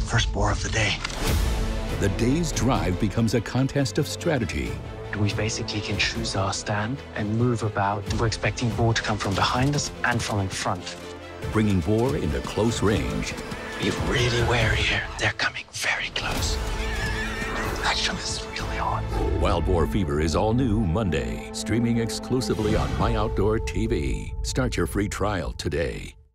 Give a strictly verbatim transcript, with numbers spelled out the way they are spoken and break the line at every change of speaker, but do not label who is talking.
First boar of the day.
The day's drive becomes a contest of strategy.
We basically can choose our stand and move about. We're expecting boar to come from behind us and from in front.
Bringing boar into close range.
Be really wary here. They're coming very close. Action is really on.
Wild Boar Fever is all new Monday, streaming exclusively on My Outdoor T V. Start your free trial today.